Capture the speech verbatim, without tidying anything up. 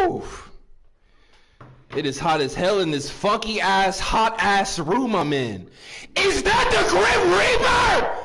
Whew. It is hot as hell in this funky ass, hot ass room I'm in. Is that the Grim Reaper?